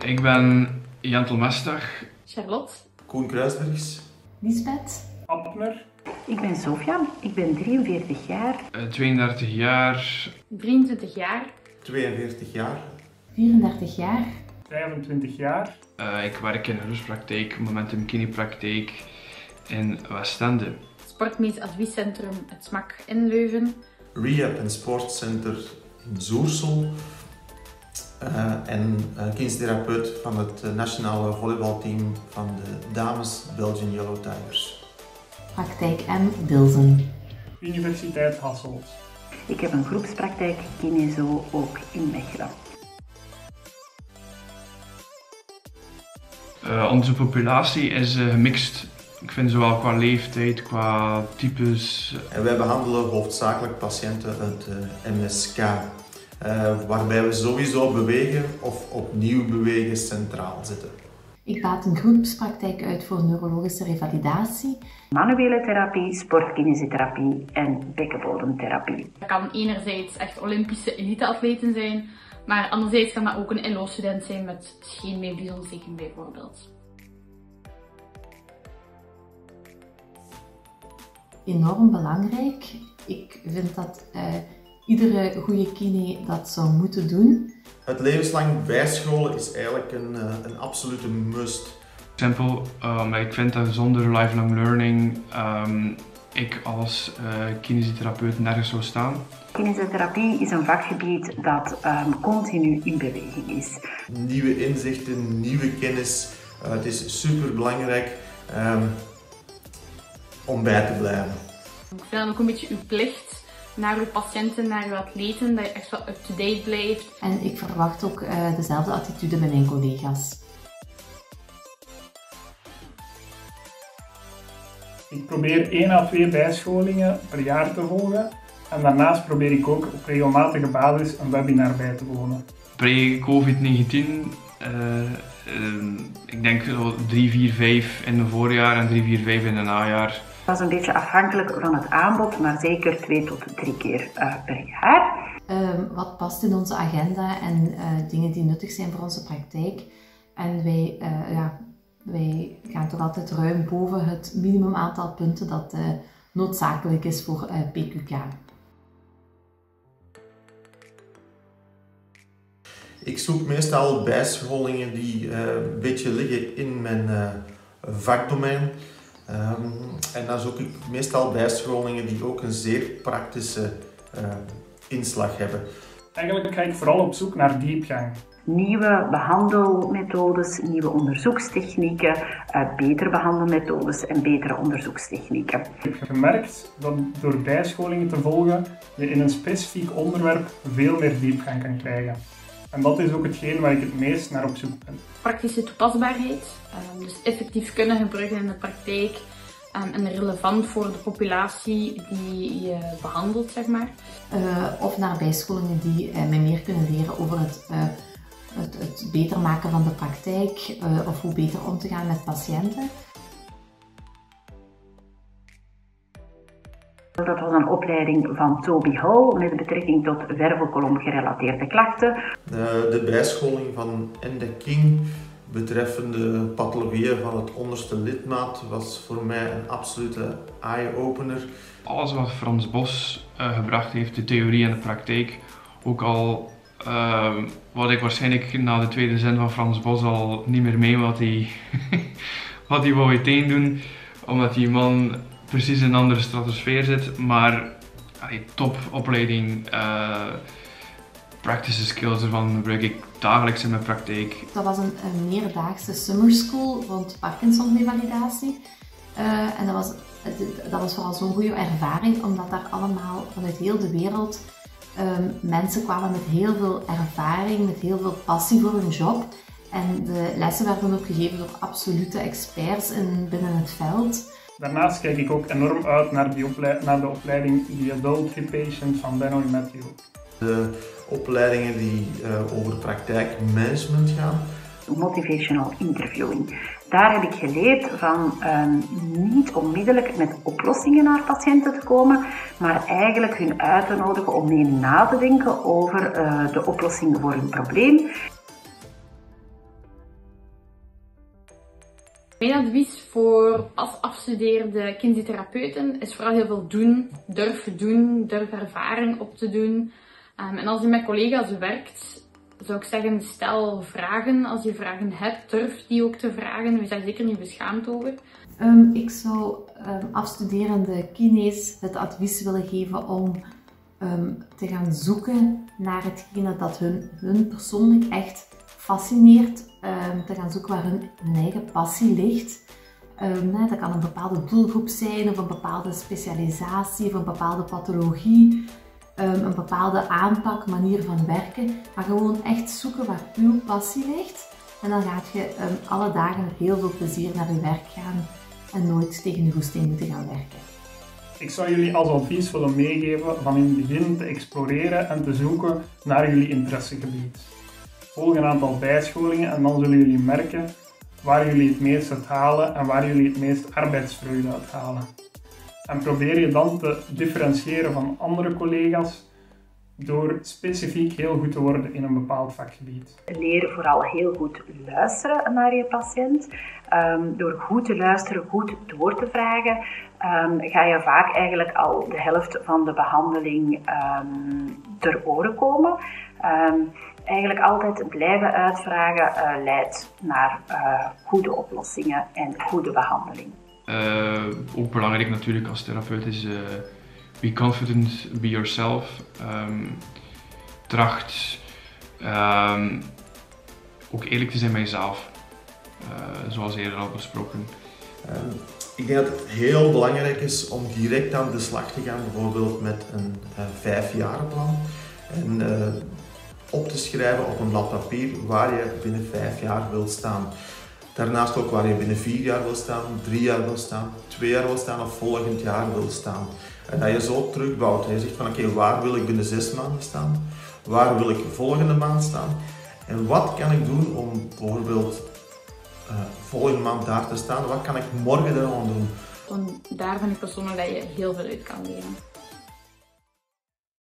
Ik ben Jentel Mestag. Charlotte. Koen Kruisbergs. Lisbeth. Abner. Ik ben Sofia, ik ben 43 jaar. 32 jaar. 23 jaar. 42 jaar. 34 jaar. 25 jaar. Ik werk in een rustpraktijk, Momentum Kinepraktijk in Westende. Sportmedisch Adviescentrum Het Smak in Leuven. Rehab en Sportcenter in Zoersel. En kinestherapeut van het nationale volleybalteam van de dames Belgian Yellow Tigers. Praktijk M. Bilzen. Universiteit Hasselt. Ik heb een groepspraktijk Kinezo ook in Mechelen. Onze populatie is gemixt. Ik vind zowel qua leeftijd, qua types. En wij behandelen hoofdzakelijk patiënten uit MSK. Waarbij we sowieso bewegen of opnieuw bewegen centraal zitten. Ik baat een groepspraktijk uit voor neurologische revalidatie. Manuele therapie, sportkinesietherapie en bekkenbodemtherapie. Dat kan enerzijds echt Olympische eliteatleten zijn, maar anderzijds kan dat ook een LO-student zijn met scheenbeenvliesontsteking ontsteking bijvoorbeeld. Enorm belangrijk. Ik vind dat iedere goede kine dat zou moeten doen. Het levenslang bijscholen is eigenlijk een absolute must. Simpel, maar ik vind dat zonder lifelong learning ik als kinesitherapeut nergens zou staan. Kinesiotherapie is een vakgebied dat continu in beweging is. Nieuwe inzichten, nieuwe kennis. Het is super belangrijk om bij te blijven. Ik vind dat ook een beetje uw plicht naar uw patiënten, naar uw atleten, dat je echt wel up-to-date blijft. En ik verwacht ook dezelfde attitude bij mijn collega's. Ik probeer 1 à 2 bijscholingen per jaar te volgen. En daarnaast probeer ik ook op regelmatige basis een webinar bij te wonen. Pre-COVID-19, ik denk 3, 4, 5 in het voorjaar en 3, 4, 5 in het najaar. Dat is een beetje afhankelijk van het aanbod, maar zeker 2 tot 3 keer per jaar. Wat past in onze agenda en dingen die nuttig zijn voor onze praktijk. En wij gaan toch altijd ruim boven het minimum aantal punten dat noodzakelijk is voor PQK. Ik zoek meestal bijscholingen die een beetje liggen in mijn vakdomein. En dan zoek ik meestal bijscholingen die ook een zeer praktische inslag hebben. Eigenlijk ga ik vooral op zoek naar diepgang. Nieuwe behandelmethodes, nieuwe onderzoekstechnieken, betere behandelmethodes en betere onderzoekstechnieken. Ik heb gemerkt dat door bijscholingen te volgen je in een specifiek onderwerp veel meer diepgang kan krijgen. En dat is ook hetgeen waar ik het meest naar op zoek ben. Praktische toepasbaarheid, dus effectief kunnen gebruiken in de praktijk en relevant voor de populatie die je behandelt, zeg maar. Of naar bijscholingen die mij meer kunnen leren over het beter maken van de praktijk of hoe beter om te gaan met patiënten. Dat was een opleiding van Toby Hall met betrekking tot wervelkolom-gerelateerde klachten. De bijscholing van Ende King betreffende pathologieën van het onderste lidmaat was voor mij een absolute eye-opener. Alles wat Frans Bos gebracht heeft, de theorie en de praktijk, ook al wat ik waarschijnlijk na de tweede zin van Frans Bos al niet meer mee wat hij wou uiteen doen, omdat die man precies in een andere stratosfeer zit, maar top opleiding, practice skills ervan gebruik ik dagelijks in mijn praktijk. Dat was een meerdaagse summer school rond Parkinson-revalidatie. En dat was vooral zo'n goede ervaring, omdat daar allemaal vanuit heel de wereld mensen kwamen met heel veel ervaring, met heel veel passie voor hun job. En de lessen werden ook gegeven door absolute experts binnen het veld. Daarnaast kijk ik ook enorm uit naar de opleiding The Adult Patient van Benno en Matthew. De opleidingen die over praktijkmanagement gaan. Motivational interviewing. Daar heb ik geleerd van niet onmiddellijk met oplossingen naar patiënten te komen, maar eigenlijk hun uit te nodigen om mee na te denken over de oplossingen voor hun probleem. Mijn advies voor als afgestudeerde kinesietherapeuten is vooral heel veel doen, durf ervaring op te doen. En als je met collega's werkt, zou ik zeggen, stel vragen. Als je vragen hebt, durf die ook te vragen. Wees daar zeker niet beschaamd over. Ik zou afstuderende kines het advies willen geven om te gaan zoeken naar hetgene dat hun persoonlijk echt fascineert. Te gaan zoeken waar hun eigen passie ligt. Dat kan een bepaalde doelgroep zijn, of een bepaalde specialisatie, of een bepaalde pathologie. Een bepaalde aanpak, manier van werken. Maar gewoon echt zoeken waar uw passie ligt. En dan gaat je alle dagen met heel veel plezier naar je werk gaan. En nooit tegen je goesting moeten gaan werken. Ik zou jullie als advies willen meegeven van in het begin te exploreren en te zoeken naar jullie interessegebied. Volg een aantal bijscholingen en dan zullen jullie merken waar jullie het meest uit halen en waar jullie het meest arbeidsvreugde uit halen. En probeer je dan te differentiëren van andere collega's door specifiek heel goed te worden in een bepaald vakgebied. Leer vooral heel goed luisteren naar je patiënt. Door goed te luisteren, goed door te vragen, ga je vaak eigenlijk al de helft van de behandeling ter oren komen. Eigenlijk altijd blijven uitvragen leidt naar goede oplossingen en goede behandeling. Ook belangrijk natuurlijk als therapeut is be confident, be yourself. Tracht ook eerlijk te zijn met jezelf, zoals eerder al besproken. Ik denk dat het heel belangrijk is om direct aan de slag te gaan, bijvoorbeeld met een 5-jarenplan. En op te schrijven op een blad papier waar je binnen 5 jaar wilt staan. Daarnaast ook waar je binnen 4 jaar wil staan, 3 jaar wil staan, 2 jaar wil staan of volgend jaar wil staan. En dat je zo terugbouwt. Je zegt van oké, waar wil ik binnen 6 maanden staan? Waar wil ik volgende maand staan? En wat kan ik doen om bijvoorbeeld volgende maand daar te staan? Wat kan ik morgen dan doen? Daar vind ik persoonlijk dat je heel veel uit kan leren.